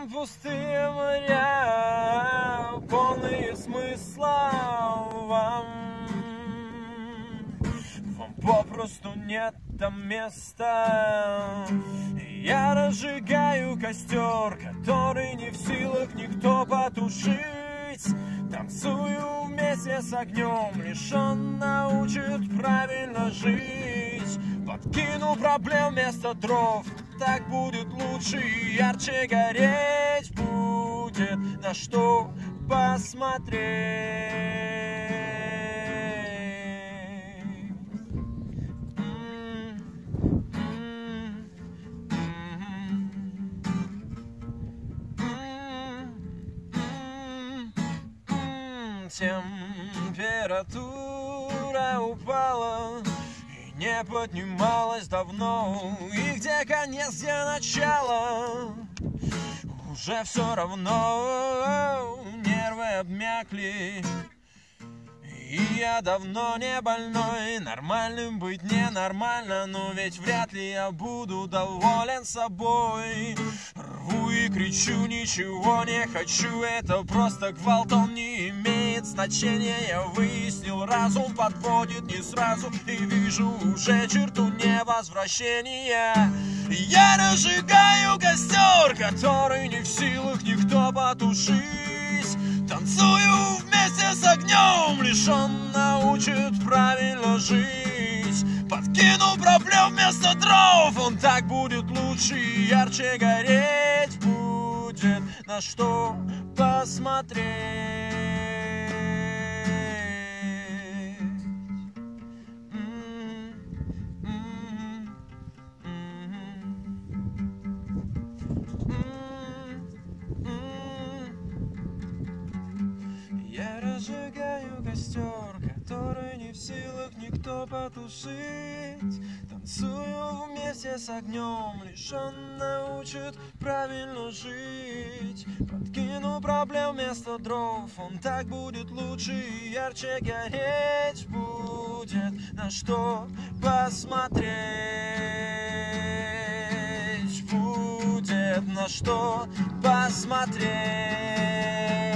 пустые моря, полные смысла вам попросту нет там места. Я разжигаю костер, который не в силах никто потушить. Танцую вместе с огнем, лишь он научит правильно жить. Подкину проблем вместо дров, так будет лучше и ярче гореть будет на что посмотреть. Температура упала и не поднималась давно. И где конец, где начало, уже все равно. Нервы обмякли, и я давно не больной. Нормальным быть ненормально, но ведь вряд ли я буду доволен собой. Рву и кричу, ничего не хочу, это просто гвалт, он не имеет значения. Я выяснил, разум подводит не сразу, и вижу уже черту невозвращения. Я разжигаю костер, который не в силах никто потушить. Танцую вместе с огнем, лишь он научит правильно жить. Подкину проблем вместо дров, он так будет лучше и ярче гореть будет на что посмотреть. Я разжигаю костер, который не в силах никто потушить. Танцую вместе с огнем, лишь он научит правильно жить. Подкину проблем вместо дров, он так будет лучше и ярче гореть будет на что посмотреть. Будет на что посмотреть.